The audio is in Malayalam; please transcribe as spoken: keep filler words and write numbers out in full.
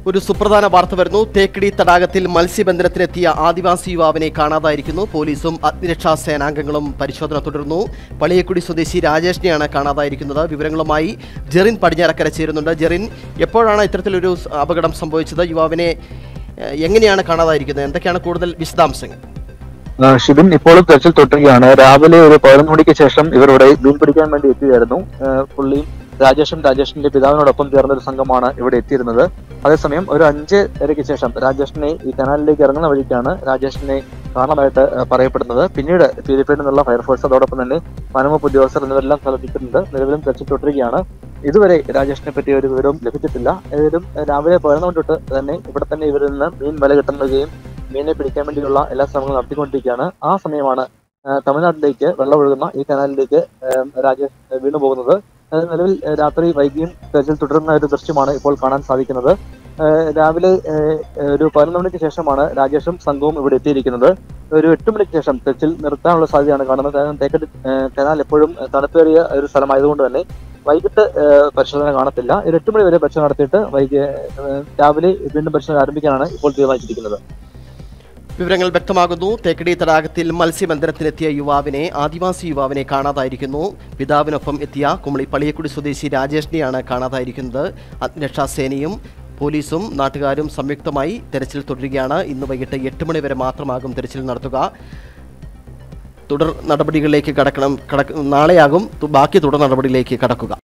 ഒരു സുപ്രധാന വാർത്ത വരുന്നു. തേക്കടി തടാകത്തിൽ മത്സ്യബന്ധനത്തിനെത്തിയ ആദിവാസി യുവാവിനെ കാണാതായിരിക്കുന്നു. പോലീസും അഗ്നിരക്ഷാ സേനാംഗങ്ങളും പരിശോധന തുടരുന്നു. പളിയക്കുടി സ്വദേശി രാജേഷിനെയാണ് കാണാതായിരിക്കുന്നത്. വിവരങ്ങളുമായി ജെറിൻ പടിഞ്ഞാറക്കര ചേരുന്നുണ്ട്. ജെറിൻ, എപ്പോഴാണ് ഇത്തരത്തിലൊരു അപകടം സംഭവിച്ചത്? യുവാവിനെ എങ്ങനെയാണ് കാണാതായിരിക്കുന്നത്? എന്തൊക്കെയാണ് കൂടുതൽ വിശദാംശങ്ങൾ? ഷിബിൻ, ഇപ്പോഴും തെരച്ചിൽ തുടരുകയാണ്. രാവിലെ ഒരു പതിനൊന്ന് മണിക്ക് ശേഷം ഇവർ ഇവിടെ മീൻ പിടിക്കാൻ വേണ്ടി എത്തിയായിരുന്നു. പുള്ളിയും രാജേഷും രാജേഷിന്റെ പിതാവിനോടൊപ്പം ചേർന്ന ഒരു സംഘമാണ് ഇവിടെ എത്തിയിരുന്നത്. അതേസമയം ഒരു അഞ്ചരയ്ക്ക് ശേഷം രാജേഷിനെ ഈ കനാലിലേക്ക് ഇറങ്ങുന്ന വഴിക്കാണ് രാജേഷിനെ കാണാനായിട്ട് പറയപ്പെടുന്നത്. പിന്നീട് പീലിപ്പീഡിൽ നിന്നുള്ള ഫയർഫോഴ്സ്, അതോടൊപ്പം തന്നെ വനംവകുപ്പ് ഉദ്യോഗസ്ഥർ എന്നിവരെല്ലാം സ്ഥലത്തിട്ടുണ്ട്. നിലവിലും തെരച്ചിൽ തുടരുകയാണ്. ഇതുവരെ രാജേഷിനെ പറ്റി ഒരു വിവരവും ലഭിച്ചിട്ടില്ല. ഏതായാലും രാവിലെ പതിനൊന്ന് മണി തൊട്ട് തന്നെ ഇവിടെ തന്നെ ഇവരിൽ നിന്ന് മീൻ വല കിട്ടുന്നതുകയും മീനെ പിടിക്കാൻ വേണ്ടിയുള്ള എല്ലാ ശ്രമങ്ങളും നടത്തിക്കൊണ്ടിരിക്കുകയാണ്. ആ സമയമാണ് തമിഴ്നാട്ടിലേക്ക് വെള്ളമൊഴുകുന്ന ഈ കനാലിലേക്ക് രാജേഷ് വീണു പോകുന്നത്. നിലവിൽ രാത്രി വൈകിയും തെരച്ചിൽ തുടരുന്ന ഒരു ദൃശ്യമാണ് ഇപ്പോൾ കാണാൻ സാധിക്കുന്നത്. രാവിലെ ഒരു പതിനൊന്ന് മണിക്ക് ശേഷമാണ് രാജേഷും സംഘവും ഇവിടെ എത്തിയിരിക്കുന്നത്. ഒരു എട്ട് മണിക്ക് ശേഷം തെരച്ചിൽ നിർത്താനുള്ള സാധ്യതയാണ് കാണുന്നത്. കാരണം തേക്കടി കനാൽ എപ്പോഴും തണുപ്പേറിയ ഒരു സ്ഥലമായതുകൊണ്ട് തന്നെ വൈകിട്ട് പരിശോധന കാണത്തില്ല. ഒരു എട്ട് മണി വരെ പരിശോധന നടത്തിയിട്ട് വൈകി രാവിലെ വീണ്ടും പരിശോധന ആരംഭിക്കാനാണ് ഇപ്പോൾ തീരുമാനിച്ചിരിക്കുന്നത്. വിവരങ്ങൾ വ്യക്തമാകുന്നു. തേക്കടി തടാകത്തിൽ മത്സ്യബന്ധനത്തിനെത്തിയ യുവാവിനെ ആദിവാസി യുവാവിനെ കാണാതായിരിക്കുന്നു. പിതാവിനൊപ്പം എത്തിയ കുമളി പളിയക്കുടി സ്വദേശി രാജേഷിനെയാണ് കാണാതായിരിക്കുന്നത്. അഗ്നിരക്ഷാ സേനയും പോലീസും നാട്ടുകാരും സംയുക്തമായി തെരച്ചിൽ തുടരുകയാണ്. ഇന്ന് വൈകിട്ട് എട്ട് മണി വരെ മാത്രമാകും തെരച്ചിൽ നടത്തുക. തുടർ നടപടികളിലേക്ക് കടക്കണം കട നാളെയാകും ബാക്കി തുടർ നടപടിയിലേക്ക് കടക്കുക.